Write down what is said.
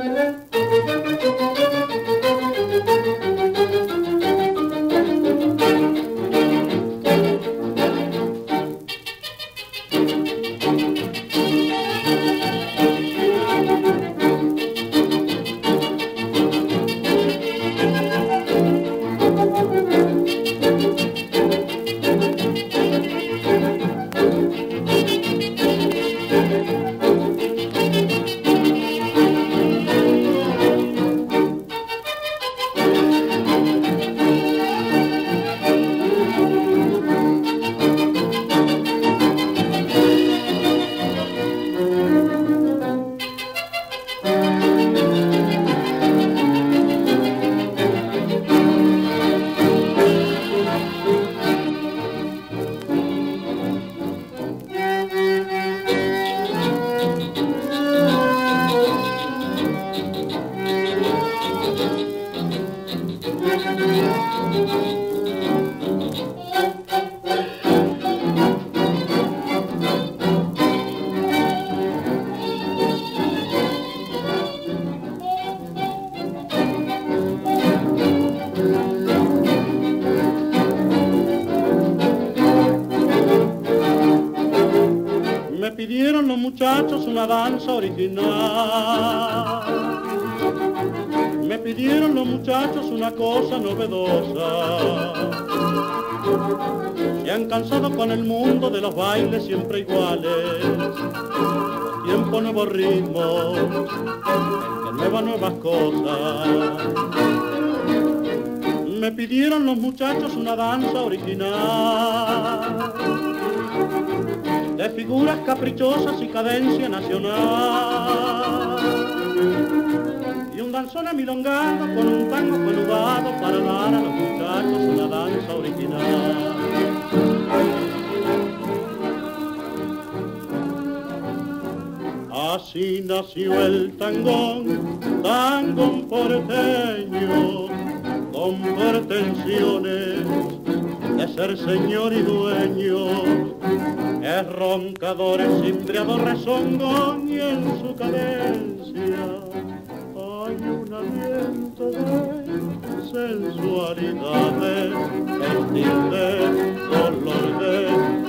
Me pidieron los muchachos una danza original. Me pidieron los muchachos una cosa novedosa. Se han cansado con el mundo de los bailes siempre iguales. Tiempo, nuevos ritmos, nuevas cosas. Me pidieron los muchachos una danza original, de figuras caprichosas y cadencia nacional, y un danzón amilongado con un tango pelugado para dar a los muchachos una danza original. Así nació el tangón, tangón porteño, con pretensiones de ser señor y dueño. Es roncador, es cimbreador, rezongón, y en su cadencia hay un aliento de sensualidades, de color de